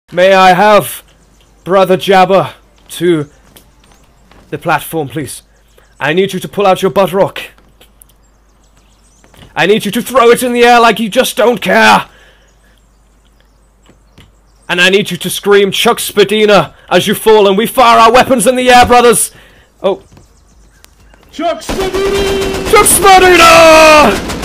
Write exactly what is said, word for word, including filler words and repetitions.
May I have Brother Jabba to the platform, please? I need you to pull out your butt rock. I need you to throw it in the air like you just don't care. And I need you to scream Chuck Spadina as you fall, and we fire our weapons in the air, brothers! Oh. Chuck Spadina! Chuck Spadina!